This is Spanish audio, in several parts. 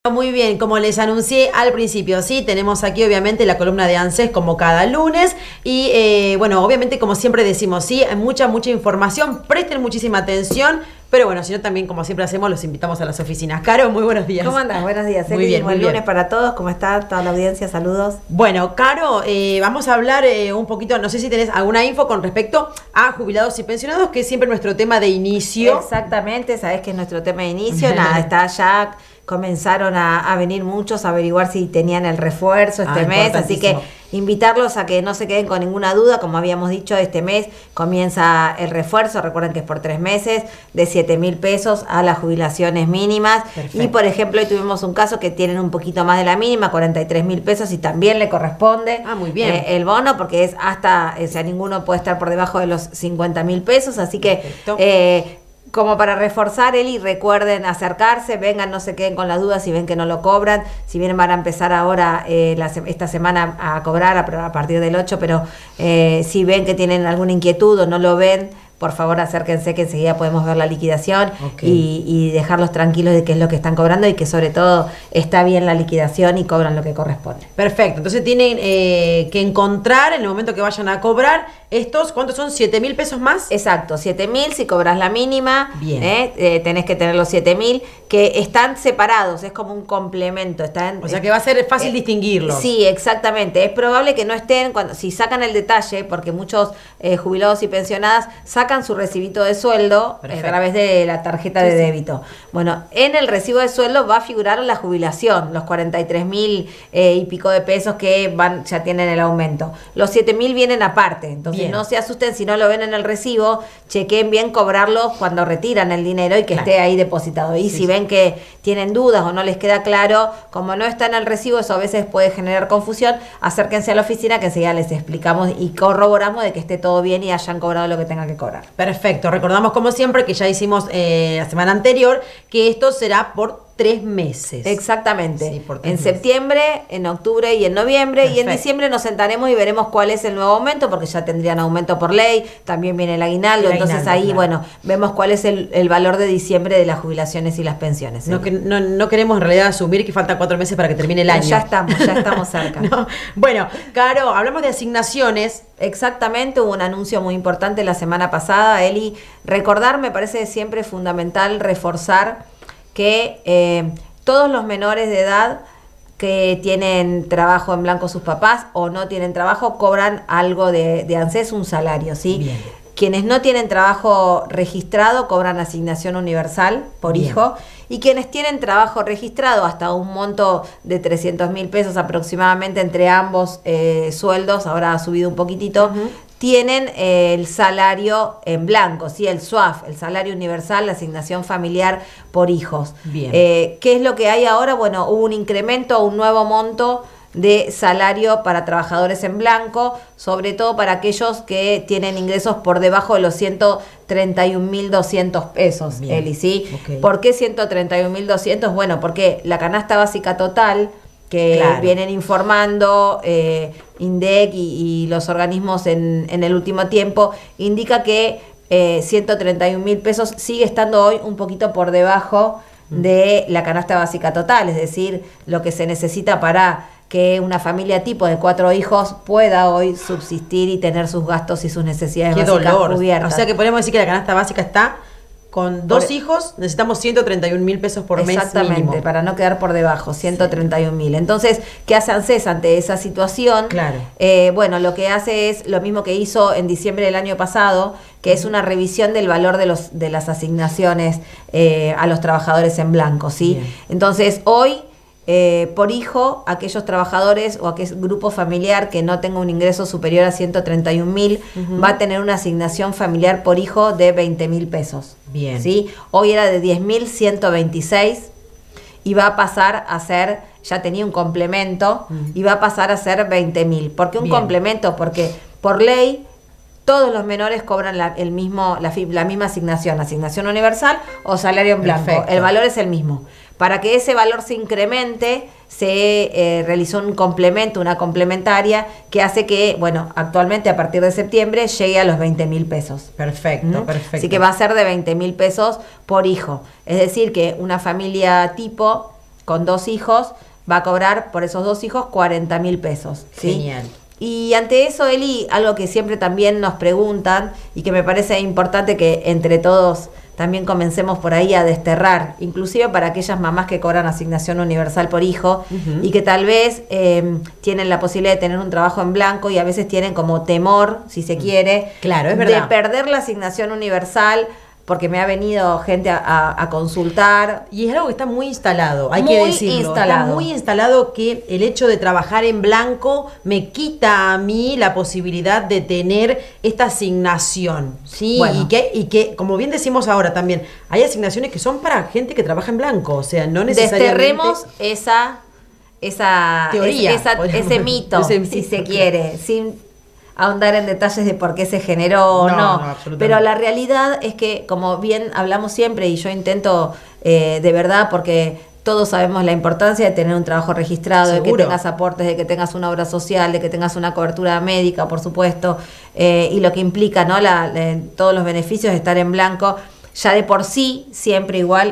Muy bien, como les anuncié al principio, sí, tenemos aquí obviamente la columna de ANSES como cada lunes y bueno, obviamente como siempre decimos, sí, hay mucha información, presten muchísima atención, pero bueno, si no también como siempre hacemos, los invitamos a las oficinas. Caro, muy buenos días. ¿Cómo andás? Buenos días. Muy bien, buen lunes para todos, ¿cómo está toda la audiencia? Saludos. Bueno, Caro, vamos a hablar un poquito, no sé si tenés alguna info con respecto a jubilados y pensionados, que es siempre nuestro tema de inicio. Exactamente, sabés que es nuestro tema de inicio, nada, está ya... Comenzaron a venir muchos a averiguar si tenían el refuerzo este mes, así que invitarlos a que no se queden con ninguna duda. Como habíamos dicho, este mes comienza el refuerzo, recuerden que es por 3 meses, de 7.000 pesos a las jubilaciones mínimas. Perfecto. Y por ejemplo, hoy tuvimos un caso que tienen un poquito más de la mínima, 43.000 pesos, y también le corresponde muy bien. El bono, porque es hasta, o sea, ninguno puede estar por debajo de los 50.000 pesos, así que... como para reforzar, Eli, recuerden acercarse, vengan, no se queden con las dudas si ven que no lo cobran. Si bien van a empezar ahora esta semana a cobrar a partir del 8, pero si ven que tienen alguna inquietud o no lo ven, por favor acérquense, que enseguida podemos ver la liquidación y dejarlos tranquilos de qué es lo que están cobrando y que sobre todo está bien la liquidación y cobran lo que corresponde. Perfecto, entonces tienen que encontrar en el momento que vayan a cobrar estos, ¿cuántos son? ¿7.000 pesos más? Exacto, 7.000 si cobras la mínima, bien. Tenés que tener los 7.000 que están separados, es como un complemento. O sea que va a ser fácil distinguirlos. Sí, exactamente, es probable que no estén, si sacan el detalle, porque muchos jubilados y pensionadas sacan su recibito de sueldo a través de la tarjeta de débito. Bueno, en el recibo de sueldo va a figurar la jubilación, los 43.000 y pico de pesos que ya tienen el aumento. Los 7.000 vienen aparte, entonces no se asusten si no lo ven en el recibo, chequen bien cobrarlos cuando retiran el dinero y que esté ahí depositado. Y si ven que tienen dudas o no les queda claro, como no está en el recibo, eso a veces puede generar confusión, acérquense a la oficina que enseguida les explicamos y corroboramos de que esté todo bien y hayan cobrado lo que tengan que cobrar. Perfecto, recordamos como siempre que ya hicimos la semana anterior que esto será por 3 meses. Exactamente. Sí, por 3 meses. Septiembre, en octubre y en noviembre. Perfecto. Y en diciembre nos sentaremos y veremos cuál es el nuevo aumento, porque ya tendrían aumento por ley, también viene el aguinaldo, entonces ahí, bueno, vemos cuál es el valor de diciembre de las jubilaciones y las pensiones. No queremos en realidad asumir que faltan 4 meses para que termine el año. Ya estamos cerca. No. Bueno, Caro, hablamos de asignaciones. Exactamente, hubo un anuncio muy importante la semana pasada, Eli. Recordar, me parece siempre fundamental reforzar que todos los menores de edad que tienen trabajo en blanco sus papás o no tienen trabajo cobran algo de ANSES, un salario, ¿sí? Bien. Quienes no tienen trabajo registrado cobran asignación universal por hijo, y quienes tienen trabajo registrado hasta un monto de 300.000 pesos aproximadamente entre ambos sueldos, ahora ha subido un poquitito, tienen el salario en blanco, ¿sí? El SUAF, el salario universal, la asignación familiar por hijos. Bien. ¿Qué es lo que hay ahora? Bueno, hubo un incremento, un nuevo monto de salario para trabajadores en blanco, sobre todo para aquellos que tienen ingresos por debajo de los 131.200 pesos, Eli, ¿sí? ¿Por qué 131.200? Bueno, porque la canasta básica total que vienen informando INDEC y los organismos en el último tiempo, indica que 131.000 pesos sigue estando hoy un poquito por debajo de la canasta básica total, es decir, lo que se necesita para que una familia tipo de 4 hijos pueda hoy subsistir y tener sus gastos y sus necesidades básicas cubiertas. O sea que podemos decir que la canasta básica está con 2 hijos, necesitamos 131.000 pesos por mes mínimo. Para no quedar por debajo, 131.000. Entonces, ¿qué hace ANSES ante esa situación? Claro. Bueno, lo que hace es lo mismo que hizo en diciembre del año pasado, que es una revisión del valor de las asignaciones a los trabajadores en blanco, ¿sí? Bien. Entonces, hoy por hijo, aquellos trabajadores o aquel grupo familiar que no tenga un ingreso superior a 131.000 va a tener una asignación familiar por hijo de 20.000 pesos. Bien. ¿Sí? Hoy era de 10.126 y va a pasar a ser, ya tenía un complemento, y va a pasar a ser 20.000. ¿Por qué un complemento? Porque por ley todos los menores cobran la misma asignación universal o salario en blanco. Perfecto. El valor es el mismo. Para que ese valor se incremente, se realizó un complemento, una complementaria, que hace que, bueno, actualmente a partir de septiembre llegue a los 20.000 pesos. Perfecto, perfecto. Así que va a ser de 20.000 pesos por hijo. Es decir, que una familia tipo con 2 hijos, va a cobrar por esos 2 hijos 40.000 pesos. ¿Sí? Genial. Y ante eso, Eli, algo que siempre también nos preguntan y que me parece importante que entre todos también comencemos por ahí a desterrar, inclusive para aquellas mamás que cobran asignación universal por hijo y que tal vez tienen la posibilidad de tener un trabajo en blanco y a veces tienen como temor, si se quiere, claro, es verdad, de perder la asignación universal, porque me ha venido gente a consultar. Y es algo que está muy instalado, hay muy que decirlo. Está muy instalado que el hecho de trabajar en blanco me quita a mí la posibilidad de tener esta asignación, ¿sí? Bueno. Y que, como bien decimos ahora también, hay asignaciones que son para gente que trabaja en blanco, o sea, no necesariamente... Desterremos esa teoría, ese mito, si se quiere, sin ahondar en detalles de por qué se generó o no. Pero la realidad es que, como bien hablamos siempre, y yo intento de verdad, porque todos sabemos la importancia de tener un trabajo registrado, de que tengas aportes, de que tengas una obra social, de que tengas una cobertura médica, por supuesto, y lo que implica, ¿no? Todos los beneficios de estar en blanco. Ya de por sí, siempre igual,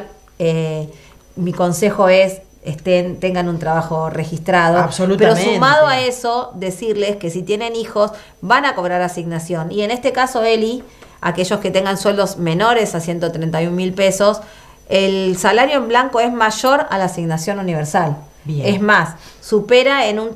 mi consejo es tengan un trabajo registrado. Absolutamente. Pero sumado a eso, decirles que si tienen hijos, van a cobrar asignación. Y en este caso, Eli, aquellos que tengan sueldos menores a 131.000 pesos, el salario en blanco es mayor a la asignación universal. Bien. Es más, supera en un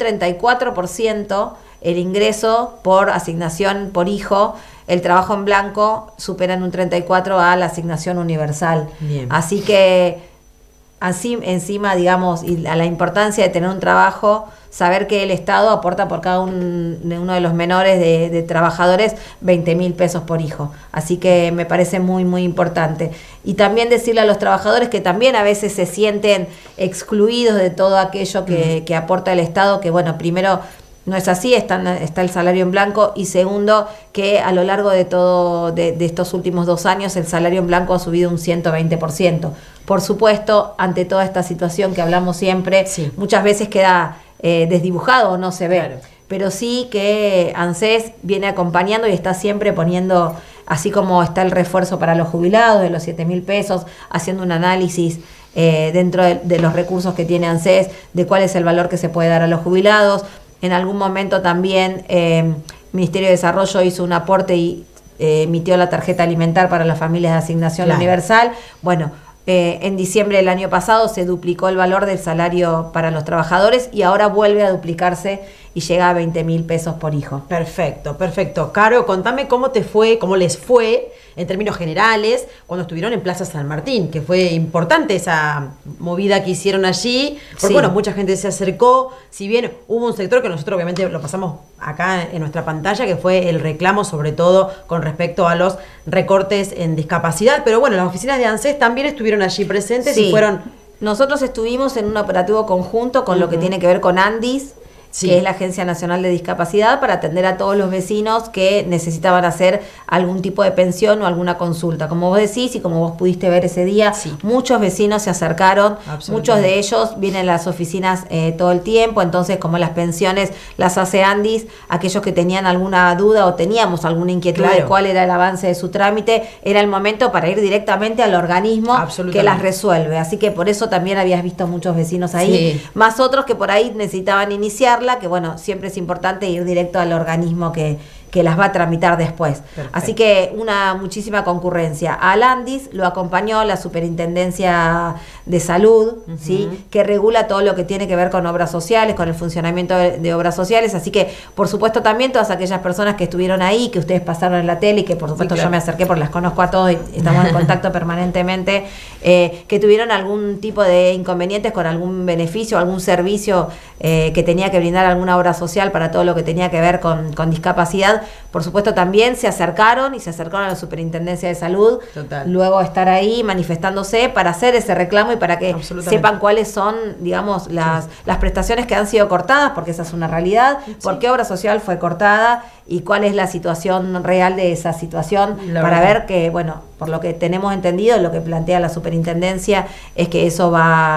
34% el ingreso por asignación por hijo. El trabajo en blanco supera en un 34% a la asignación universal. Bien. Así que así encima, digamos, y a la importancia de tener un trabajo, saber que el Estado aporta por cada uno de los menores de trabajadores 20.000 pesos por hijo. Así que me parece muy, muy importante. Y también decirle a los trabajadores que también a veces se sienten excluidos de todo aquello que aporta el Estado, que bueno, primero no es así, está el salario en blanco, y segundo, que a lo largo de estos últimos 2 años el salario en blanco ha subido un 120%. Por supuesto, ante toda esta situación que hablamos siempre, muchas veces queda desdibujado o no se ve. Claro. Pero sí que ANSES viene acompañando y está siempre poniendo, así como está el refuerzo para los jubilados de los 7.000 pesos, haciendo un análisis dentro de los recursos que tiene ANSES, de cuál es el valor que se puede dar a los jubilados. En algún momento también Ministerio de Desarrollo hizo un aporte y emitió la tarjeta alimentar para las familias de asignación universal. Bueno, en diciembre del año pasado se duplicó el valor del salario para los trabajadores y ahora vuelve a duplicarse y llega a 20.000 pesos por hijo. Perfecto, perfecto. Caro, contame cómo te fue, cómo les fue en términos generales cuando estuvieron en Plaza San Martín, que fue importante esa movida que hicieron allí, porque bueno, mucha gente se acercó, si bien hubo un sector que nosotros obviamente lo pasamos acá en nuestra pantalla, que fue el reclamo sobre todo con respecto a los recortes en discapacidad, pero bueno, las oficinas de ANSES también estuvieron allí presentes y fueron... Nosotros estuvimos en un operativo conjunto con lo que tiene que ver con ANDIS, que es la Agencia Nacional de Discapacidad, para atender a todos los vecinos que necesitaban hacer algún tipo de pensión o alguna consulta. Como vos decís y como vos pudiste ver ese día, muchos vecinos se acercaron, muchos de ellos vienen a las oficinas todo el tiempo, entonces como las pensiones las hace ANDIS, aquellos que tenían alguna duda o teníamos alguna inquietud de cuál era el avance de su trámite, era el momento para ir directamente al organismo que las resuelve. Así que por eso también habías visto muchos vecinos ahí, más otros que por ahí necesitaban iniciar, que bueno, siempre es importante ir directo al organismo que las va a tramitar después. Perfecto. Así que muchísima concurrencia. Al ANDIS lo acompañó la Superintendencia de Salud, ¿sí? Que regula todo lo que tiene que ver con obras sociales, con el funcionamiento de obras sociales. Así que, por supuesto, también todas aquellas personas que estuvieron ahí, que ustedes pasaron en la tele y que, por supuesto, yo me acerqué porque las conozco a todos y estamos en contacto permanentemente, que tuvieron algún tipo de inconvenientes con algún beneficio, algún servicio que tenía que brindar alguna obra social para todo lo que tenía que ver con discapacidad. Por supuesto, también se acercaron a la Superintendencia de Salud, luego estar ahí manifestándose para hacer ese reclamo y para que sepan cuáles son, digamos, las prestaciones que han sido cortadas, porque esa es una realidad, por qué obra social fue cortada y cuál es la situación real de esa situación, para ver que, bueno, por lo que tenemos entendido, lo que plantea la Superintendencia es que eso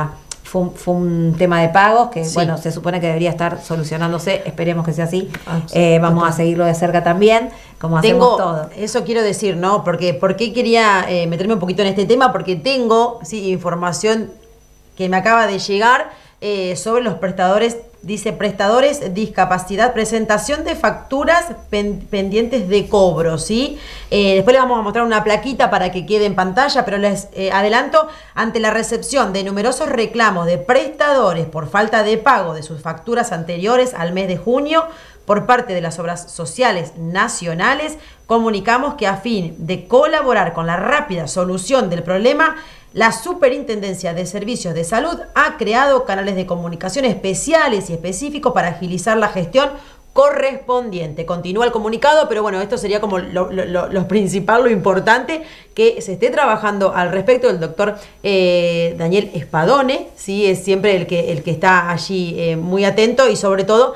fue un tema de pagos que, bueno, se supone que debería estar solucionándose, esperemos que sea así. Vamos a seguirlo de cerca también, como hacemos todo. Eso quiero decir, ¿no? Porque ¿por qué quería meterme un poquito en este tema? Porque tengo información que me acaba de llegar sobre los prestadores. Dice, prestadores, discapacidad, presentación de facturas pendientes de cobro, ¿sí? Después les vamos a mostrar una plaquita para que quede en pantalla, pero les adelanto, ante la recepción de numerosos reclamos de prestadores por falta de pago de sus facturas anteriores al mes de junio, por parte de las obras sociales nacionales, comunicamos que a fin de colaborar con la rápida solución del problema, la Superintendencia de Servicios de Salud ha creado canales de comunicación especiales y específicos para agilizar la gestión correspondiente. Continúa el comunicado, pero bueno, esto sería como lo principal, lo importante, que se esté trabajando al respecto. El doctor Daniel Spadone, ¿sí? Es siempre el que está allí muy atento y sobre todo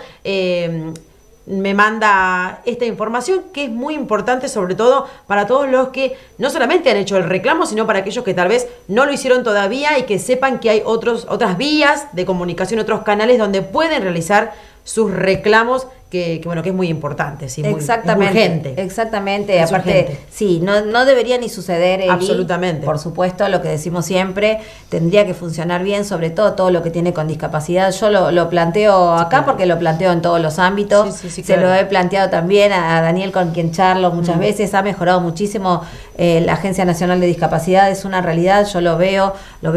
me manda esta información que es muy importante, sobre todo para todos los que no solamente han hecho el reclamo, sino para aquellos que tal vez no lo hicieron todavía y que sepan que hay otras vías de comunicación, otros canales donde pueden realizar sus reclamos, que bueno, que es muy importante, ¿sí? Exactamente, muy urgente. Exactamente, es aparte, urgente. Sí, no debería ni suceder, Eli. Absolutamente. Por supuesto, lo que decimos siempre, tendría que funcionar bien, sobre todo lo que tiene con discapacidad. Yo lo planteo acá, claro, porque lo planteo en todos los ámbitos. Sí, claro. Se lo he planteado también a Daniel, con quien charlo muchas veces. Ha mejorado muchísimo la Agencia Nacional de Discapacidad, es una realidad, yo lo veo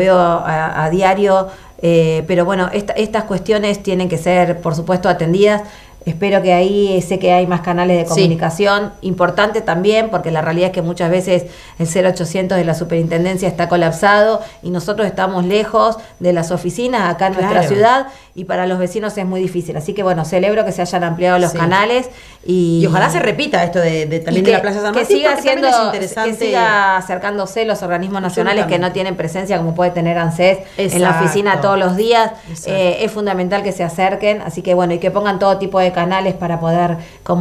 a diario. Pero bueno, estas cuestiones tienen que ser, por supuesto, atendidas. Espero que ahí, sé que hay más canales de comunicación, importante también, porque la realidad es que muchas veces el 0800 de la superintendencia está colapsado y nosotros estamos lejos de las oficinas acá en nuestra ciudad, y para los vecinos es muy difícil. Así que bueno, celebro que se hayan ampliado los canales y ojalá se repita esto también de la Plaza San Martín, que siga siendo, que siga acercándose los organismos nacionales que no tienen presencia, como puede tener ANSES en la oficina todos los días. Es fundamental que se acerquen, así que bueno, y que pongan todo tipo de canales para poder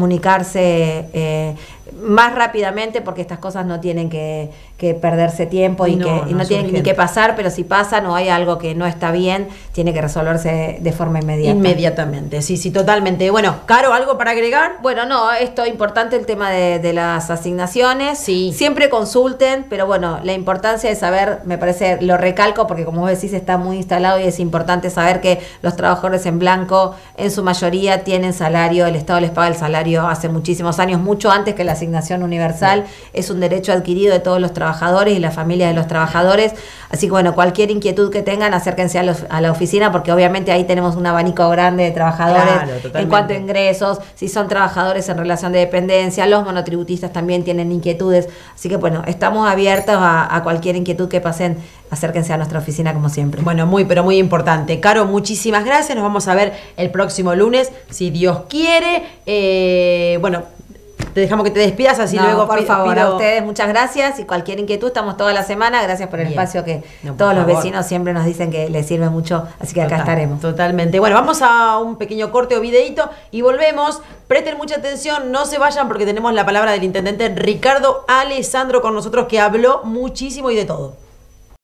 comunicarse más rápidamente, porque estas cosas no tienen que perderse tiempo y no tienen ni que pasar, pero si pasan o hay algo que no está bien, tiene que resolverse de forma inmediata. Inmediatamente, sí, totalmente. Bueno, Caro, ¿algo para agregar? Bueno, no, esto es importante, el tema de las asignaciones. Sí. Siempre consulten, pero bueno, la importancia de saber, me parece, lo recalco, porque como vos decís, está muy instalado y es importante saber que los trabajadores en blanco, en su mayoría, tienen salario, el Estado les paga el salario hace muchísimos años, mucho antes que la asignación universal. Es un derecho adquirido de todos los trabajadores y la familia de los trabajadores. Así que bueno, cualquier inquietud que tengan, acérquense a la oficina, porque obviamente ahí tenemos un abanico grande de trabajadores en cuanto a ingresos, si son trabajadores en relación de dependencia, los monotributistas también tienen inquietudes. Así que bueno, estamos abiertos a cualquier inquietud que pasen, acérquense a nuestra oficina como siempre. Bueno, pero muy importante. Caro, muchísimas gracias. Nos vamos a ver el próximo lunes, si Dios quiere. Bueno, te dejamos que te despidas, así luego por favor, a ustedes muchas gracias, y cualquier inquietud estamos toda la semana. Gracias por el espacio que todos los vecinos siempre nos dicen que les sirve mucho, así que acá estaremos. Totalmente. Bueno, vamos a un pequeño corte o videíto y volvemos. Presten mucha atención, no se vayan, porque tenemos la palabra del intendente Ricardo Alessandro con nosotros, que habló muchísimo y de todo.